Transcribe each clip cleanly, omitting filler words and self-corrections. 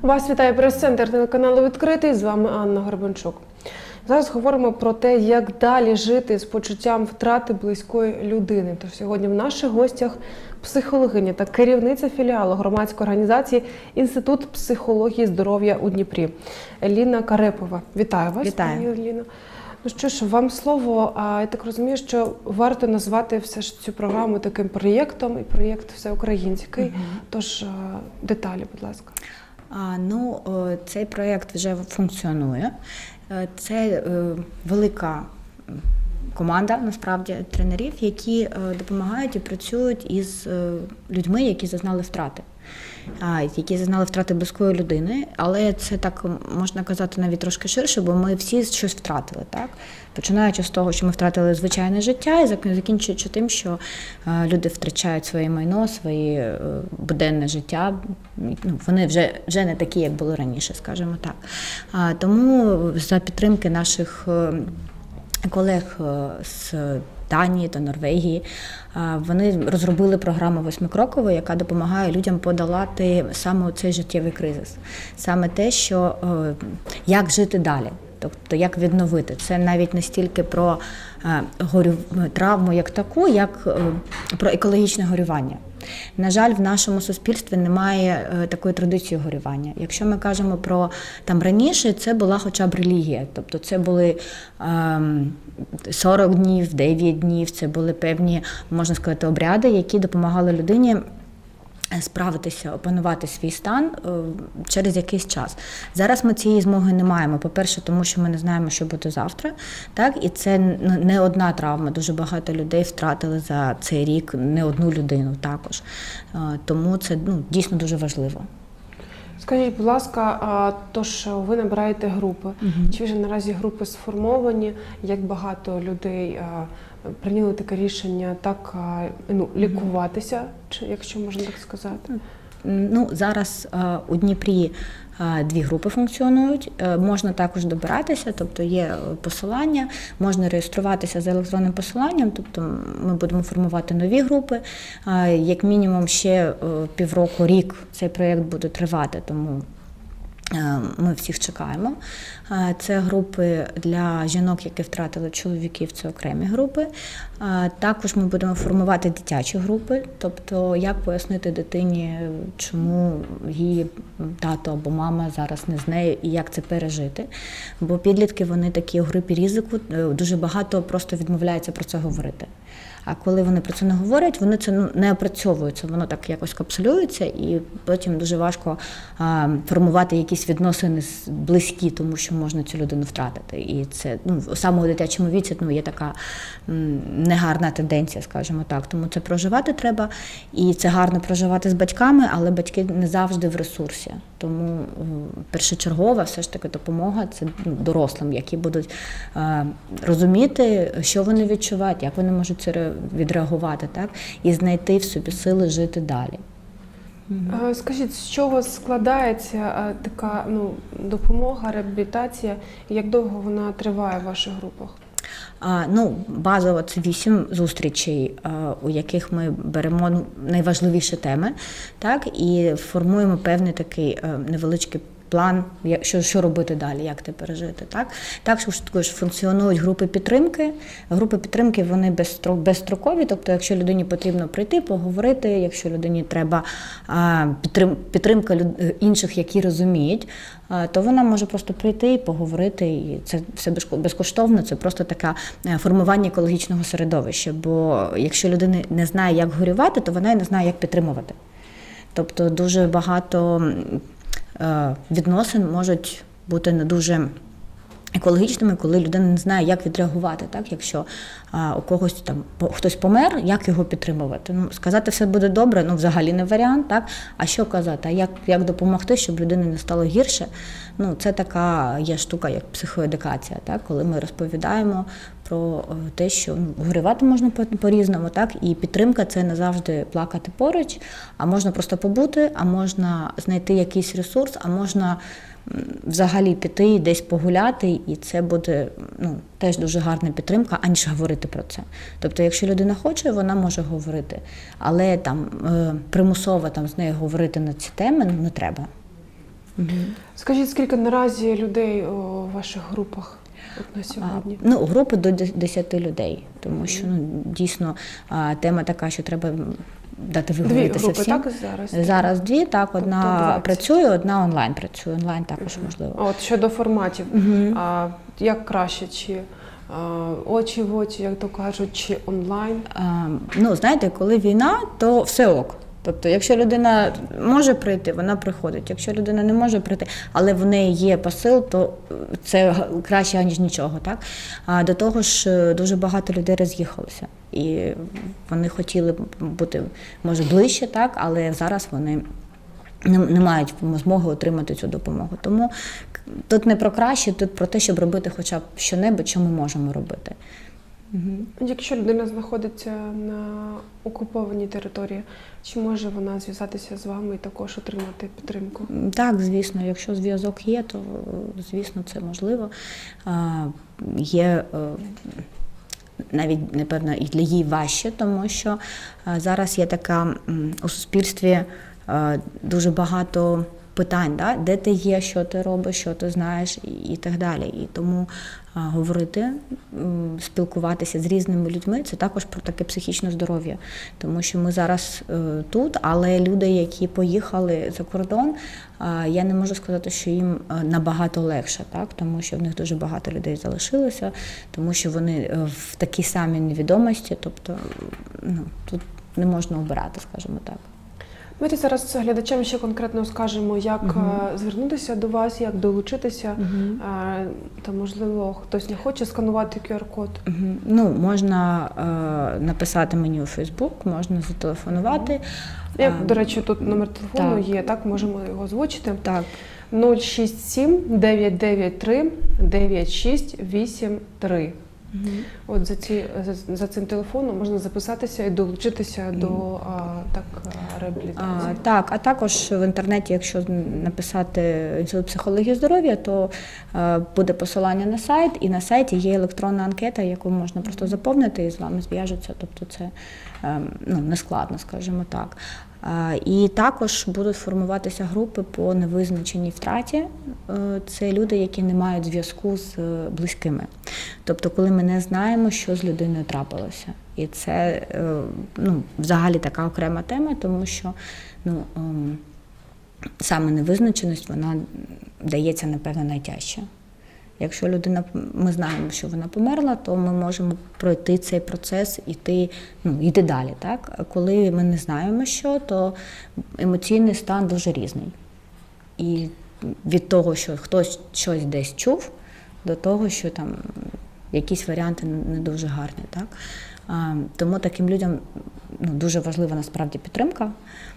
Вас вітає прес-центр телеканалу «Відкритий». З вами Анна Горбанчук. Зараз говоримо про те, як далі жити з почуттям втрати близької людини. Тож сьогодні в наших гостях психологиня та керівниця філіалу громадської організації «Інститут психології здоров'я у Дніпрі» Ліна Карепова. Вітаю вас, Вітаю. пані Ліно. Ну що ж, вам слово. Я так розумію, що варто назвати все ж цю програму таким проєктом, і проєкт всеукраїнський. Тож деталі, будь ласка. Цей проєкт вже функціонує. Це велика команда, насправді, тренерів, які допомагають і працюють із людьми, які зазнали втрати. Які зазнали втрати близької людини, але це так можна казати навіть трошки ширше, бо ми всі щось втратили, так? Починаючи з того, що ми втратили звичайне життя, і закінчуючи тим, що люди втрачають своє майно, своє буденне життя. Вони вже не такі, як були раніше, скажімо так. Тому за підтримки наших колег з Данії та Норвегії, вони розробили програму восьмикрокову, яка допомагає людям подолати саме цей життєвий кризис. Саме те, що як жити далі, тобто як відновити. Це навіть не стільки про травму як таку, як про екологічне горювання. На жаль, в нашому суспільстві немає такої традиції горювання. Якщо ми кажемо про раніше, це була хоча б релігія. Тобто це були 40 днів, 9 днів, це були певні, можна сказати, обряди, які допомагали людині справитися, опанувати свій стан через якийсь час. Зараз ми цієї змоги не маємо. По-перше, тому що ми не знаємо, що буде завтра. Так? І це не одна травма. Дуже багато людей втратили за цей рік, не одну людину також. Тому це дійсно дуже важливо. Скажіть, будь ласка, тож ви набираєте групи. Чи вже наразі групи сформовані? Як багато людей прийняли таке рішення так лікуватися, якщо можна так сказати? Зараз у Дніпрі 2 групи функціонують. Можна також добиратися, тобто є посилання, можна реєструватися за електронним посиланням, тобто ми будемо формувати нові групи. Як мінімум ще півроку, рік цей проєкт буде тривати, тому ми всіх чекаємо. Це групи для жінок, які втратили чоловіків, це окремі групи. Також ми будемо формувати дитячі групи, тобто як пояснити дитині, чому її тато або мама зараз не з нею і як це пережити. Бо підлітки, вони такі у групі ризику, дуже багато просто відмовляються про це говорити. А коли вони про це не говорять, вони це не опрацьовуються, воно так якось капсулюється, і потім дуже важко формувати якісь відносини близькі, тому що можна цю людину втратити. І це саме у дитячому віці є така негарна тенденція, скажімо так. Тому це проживати треба, і це гарно проживати з батьками, але батьки не завжди в ресурсі. Тому першочергова все ж таки допомога – це дорослим, які будуть розуміти, що вони відчувають, як вони можуть це відреагувати, так? І знайти в собі сили жити далі. Скажіть, з чого складається така допомога, реабілітація, і як довго вона триває в ваших групах? Базово це 8 зустрічей, у яких ми беремо найважливіші теми, так, і формуємо певний такий невеличкий план, що робити далі, як це пережити. Так? Також функціонують групи підтримки. Групи підтримки, вони безстрокові, тобто якщо людині потрібно прийти, поговорити, якщо людині треба підтримка інших, які розуміють, то вона може просто прийти і поговорити, і це все безкоштовно, це просто таке формування екологічного середовища, бо якщо людина не знає, як горювати, то вона і не знає, як підтримувати. Тобто дуже багато відносин можуть бути не дуже екологічними, коли людина не знає, як відреагувати, так? Якщо у когось хтось помер, як його підтримувати? Сказати все буде добре, взагалі не варіант, так? А що казати? А як допомогти, щоб людині не стало гірше? Це така є штука, як психоедукація, так? Коли ми розповідаємо про те, що горювати можна по-різному, так? І підтримка – це не завжди плакати поруч, а можна просто побути, а можна знайти якийсь ресурс, а можна взагалі піти десь погуляти, і це буде теж дуже гарна підтримка, аніж говорити про це. Тобто, якщо людина хоче, вона може говорити, але примусово з нею говорити на ці теми не треба. Скажіть, скільки наразі людей у ваших групах от на сьогодні? Ну, групи до 10 людей, тому що дійсно тема така, що треба дати виговоритися групи, всім. так, зараз? Зараз 2, так, одна 20. працює, одна онлайн працює. Онлайн також можливо. А от щодо форматів, як краще, чи очі в очі, як то кажуть, чи онлайн? Ну, знаєте, коли війна, то все ок. Тобто, якщо людина може прийти, вона приходить. Якщо людина не може прийти, але в неї є посил, то це краще, ніж нічого. Так? А до того ж, дуже багато людей роз'їхалося. І вони хотіли бути, може, ближче, так? Але зараз вони не мають змоги отримати цю допомогу. Тому тут не про краще, тут про те, щоб робити хоча б що-небудь, що ми можемо робити. Якщо людина знаходиться на окупованій території, чи може вона зв'язатися з вами і також отримати підтримку? Так, звісно, якщо зв'язок є, то, звісно, це можливо. Є навіть, напевно, і для її важче, тому що зараз є така у суспільстві дуже багато питань, да? Де ти є, що ти робиш, що ти знаєш і так далі. І тому говорити, спілкуватися з різними людьми – це також про таке психічне здоров'я. Тому що ми зараз тут, але люди, які поїхали за кордон, я не можу сказати, що їм набагато легше, так? Тому що в них дуже багато людей залишилося, тому що вони в такій самій невідомості, тобто тут не можна обирати, скажімо так. Давайте зараз глядачам ще конкретно скажемо, як звернутися до вас, як долучитися, та, можливо, хтось не хоче сканувати QR-код. Ну, можна написати мені у Facebook, можна зателефонувати. До речі, тут номер телефону є, так, можемо його озвучити. Так. 067 993 9683. От за цим телефоном можна записатися і долучитися до реабілітації. Так, а також в інтернеті, якщо написати Інститут психології здоров'я, то буде посилання на сайт, і на сайті є електронна анкета, яку можна просто заповнити і з вами зв'яжуться, тобто це не складно, скажімо так. І також будуть формуватися групи по невизначеній втраті. Це люди, які не мають зв'язку з близькими. Тобто, коли ми не знаємо, що з людиною трапилося. І це взагалі така окрема тема, тому що саме невизначеність, вона дається, напевно, найтяжче. Якщо ми знаємо, що вона померла, то ми можемо пройти цей процес, йти далі. Так? А коли ми не знаємо що, то емоційний стан дуже різний. І від того, що хтось щось десь чув, до того, що там якісь варіанти не дуже гарні. Так? Тому таким людям дуже важлива насправді підтримка,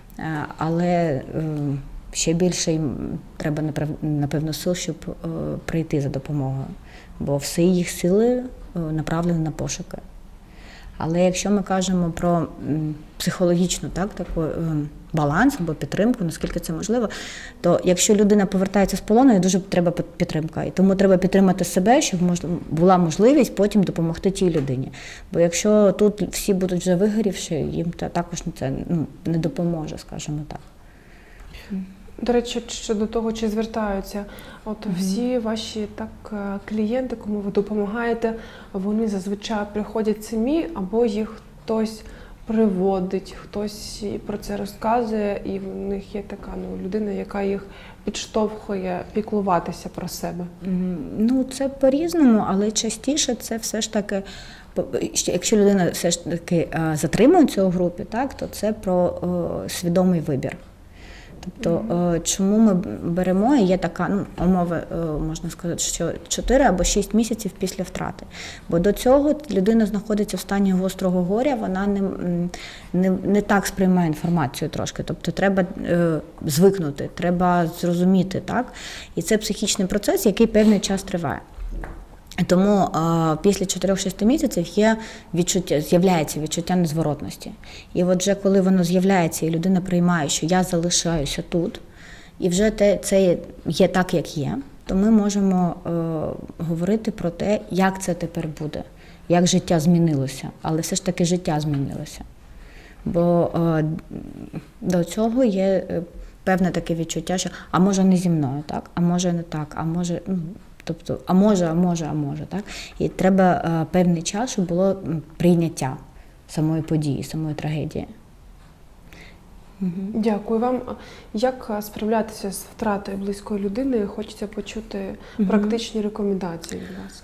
але ще більше їм треба, напевно, сил, щоб прийти за допомогою, бо всі їх сили направлені на пошуки. Але якщо ми кажемо про психологічну такий баланс або підтримку, наскільки це можливо, то якщо людина повертається з полону, їй дуже треба підтримка. І тому треба підтримати себе, щоб була можливість потім допомогти тій людині. Бо якщо тут всі будуть вже вигорівши, їм також це не допоможе, скажімо так. До речі, щодо того, чи звертаються, всі ваші клієнти, кому ви допомагаєте, вони зазвичай приходять самі, або їх хтось приводить, хтось про це розказує, і в них є така людина, яка їх підштовхує піклуватися про себе. Це по-різному, але частіше це все ж таки, якщо людина все ж таки затримується у групі, так, то це про свідомий вибір. Тобто, чому ми беремо, є така умова, можна сказати, що 4 або 6 місяців після втрати. Бо до цього людина знаходиться в стані гострого горя, вона не так сприймає інформацію трошки. Тобто, треба звикнути, треба зрозуміти, так? І це психічний процес, який певний час триває. Тому після 4-6 місяців з'являється відчуття незворотності. І от вже коли воно з'являється, і людина приймає, що я залишаюся тут, і вже це є так, як є, то ми можемо говорити про те, як це тепер буде, як життя змінилося. Але все ж таки життя змінилося. Бо до цього є певне таке відчуття, що а може не зі мною, так? А може не так, а може, тобто, а може, так? І треба певний час, щоб було прийняття самої події, самої трагедії. Дякую вам. Як справлятися з втратою близької людини? Хочеться почути практичні рекомендації від вас.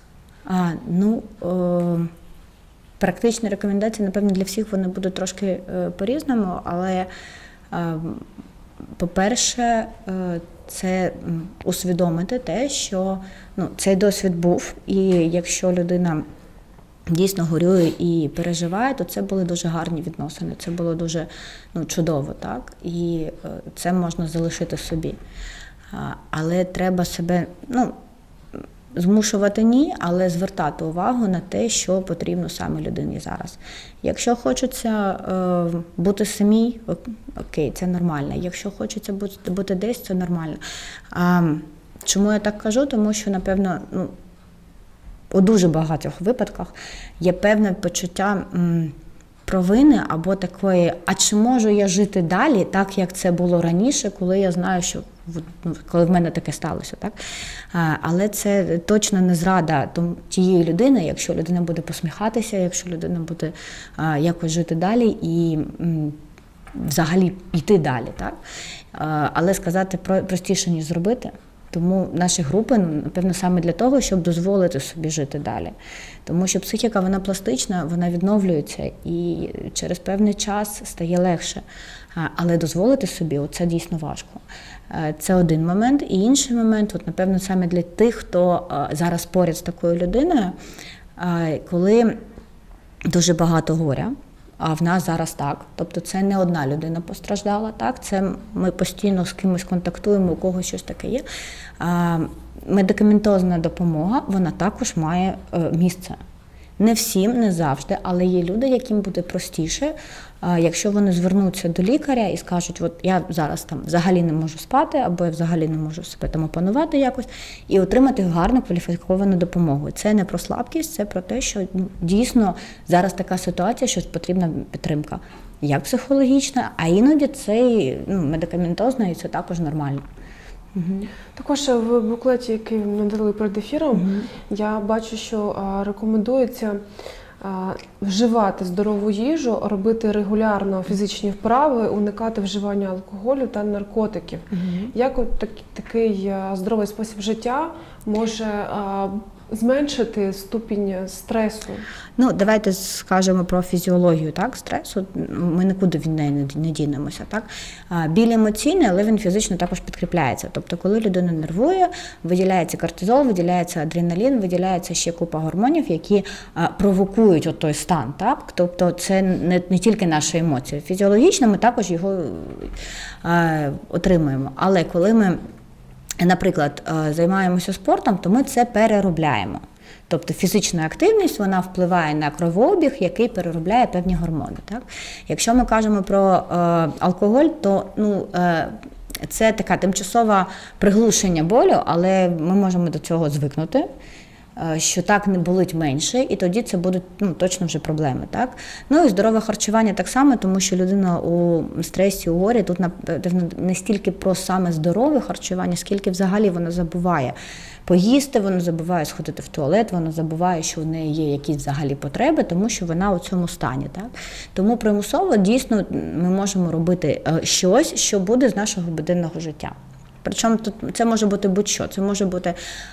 Практичні рекомендації, напевно, для всіх вони будуть трошки по-різному, але, по-перше, це усвідомити те, що цей досвід був, і якщо людина дійсно горює і переживає, то це були дуже гарні відносини, це було дуже чудово, так? І це можна залишити собі. Але треба себе, змушувати ні, але звертати увагу на те, що потрібно саме людині зараз. Якщо хочеться бути самій, окей, це нормально. Якщо хочеться бути десь, це нормально. Чому я так кажу? Тому що, напевно, у дуже багатьох випадках є певне почуття провини або такої, а чи можу я жити далі, так як це було раніше, коли я знаю, що коли в мене таке сталося, так? Але це точно не зрада тієї людини, якщо людина буде посміхатися, якщо людина буде якось жити далі і взагалі йти далі, так? Але сказати простіше, ніж зробити. Тому наші групи, напевно, саме для того, щоб дозволити собі жити далі. Тому що психіка, вона пластична, вона відновлюється і через певний час стає легше. Але дозволити собі, це дійсно важко. Це один момент. І інший момент, напевно, саме для тих, хто зараз поряд з такою людиною, коли дуже багато горя, а в нас зараз так. Тобто це не одна людина постраждала, так? Це ми постійно з кимось контактуємо, у когось щось таке є. Медикаментозна допомога, вона також має місце. Не всім, не завжди, але є люди, яким буде простіше, якщо вони звернуться до лікаря і скажуть, от я зараз там взагалі не можу спати, або я взагалі не можу себе там опанувати якось, і отримати гарну кваліфіковану допомогу. Це не про слабкість, це про те, що дійсно зараз така ситуація, що потрібна підтримка. Як психологічна, а іноді це медикаментозна, і це також нормально. Також в буклеті, який ми надали перед ефіром, я бачу, що рекомендується вживати здорову їжу, робити регулярно фізичні вправи, уникати вживання алкоголю та наркотиків. Як такий здоровий спосіб життя може зменшити ступінь стресу? Давайте скажемо про фізіологію, так, стресу. Ми нікуди від неї не дінемося, так. Біль емоційний, але він фізично також підкріпляється. Тобто, коли людина нервує, виділяється кортизол, виділяється адреналін, виділяється ще купа гормонів, які провокують той стан, так. Тобто, це не тільки наша емоція. Фізіологічно ми також його отримуємо. Але коли ми, наприклад, займаємося спортом, то ми це переробляємо. Тобто фізична активність, вона впливає на кровообіг, який переробляє певні гормони. Так? Якщо ми кажемо про алкоголь, то це таке тимчасове приглушення болю, але ми можемо до цього звикнути, що так не болить менше, і тоді це будуть точно вже проблеми. Так? І здорове харчування так само, тому що людина у стресі, у горі, тут не стільки про саме здорове харчування, скільки взагалі вона забуває поїсти, вона забуває сходити в туалет, вона забуває, що в неї є якісь взагалі потреби, тому що вона у цьому стані. Так? Тому примусово, дійсно, ми можемо робити щось, що буде з нашого буденного життя. Причому тут це може бути будь-що, це може бути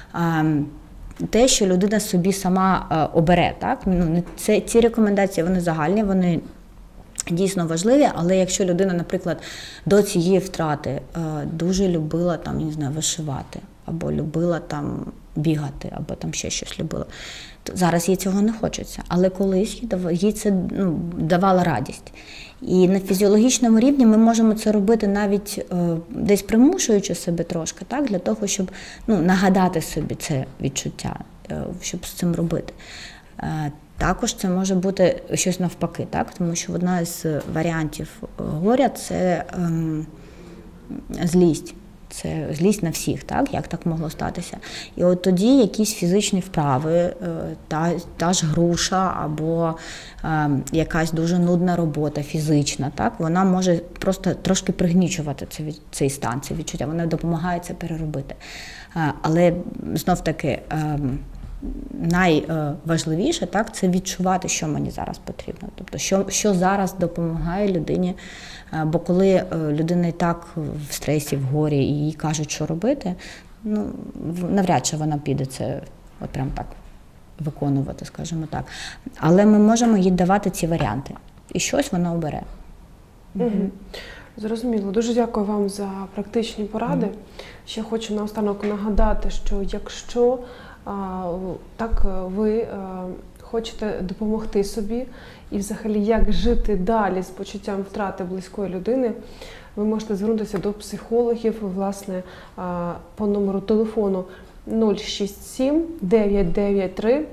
те, що людина собі сама обере. Так? Ці рекомендації, вони загальні, вони дійсно важливі, але якщо людина, наприклад, до цієї втрати дуже любила вишивати, або любила бігати, або ще щось любила, то зараз їй цього не хочеться. Але колись їй це давало радість. І на фізіологічному рівні ми можемо це робити навіть десь примушуючи себе трошки, так, для того, щоб нагадати собі це відчуття, щоб з цим робити. Також це може бути щось навпаки, так, тому що одна з варіантів горя – це злість. це злість на всіх, так? Як так могло статися. І от тоді якісь фізичні вправи, та ж груша або якась дуже нудна робота фізична, так? Вона може просто трошки пригнічувати цей стан, це відчуття, вона допомагає це переробити. Але знов-таки найважливіше, так, це відчувати, що мені зараз потрібно. Тобто, що зараз допомагає людині. Бо коли людина і так в стресі, в горі, і їй кажуть, що робити, ну, навряд чи вона піде це от прям так виконувати, скажімо так. Але ми можемо їй давати ці варіанти. І щось вона обере. Угу. Зрозуміло. Дуже дякую вам за практичні поради. Ще хочу наостанок нагадати, що якщо так ви хочете допомогти собі і взагалі як жити далі з почуттям втрати близької людини, ви можете звернутися до психологів, власне, по номеру телефону 067 993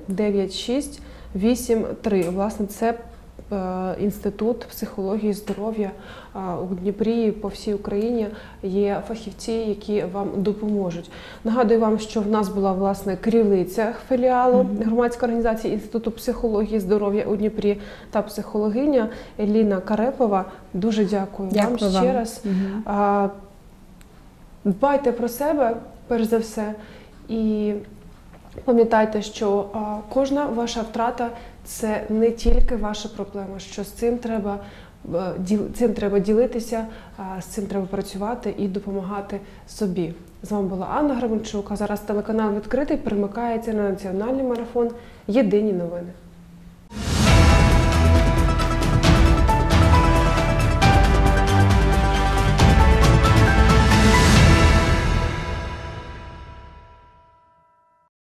9683. Власне, це Інститут психології здоров'я у Дніпрі, по всій Україні є фахівці, які вам допоможуть. Нагадую вам, що в нас була, власне, керівниця філіалу громадської організації Інституту психології здоров'я у Дніпрі та психологиня Еліна Карепова. Дуже дякую вам ще раз. Дбайте про себе, перш за все, і пам'ятайте, що кожна ваша втрата – це не тільки ваша проблема, що з цим треба ділитися, з цим треба працювати і допомагати собі. З вами була Анна Гребенчук, а зараз телеканал «Відкритий» перемикається на національний марафон «Єдині новини».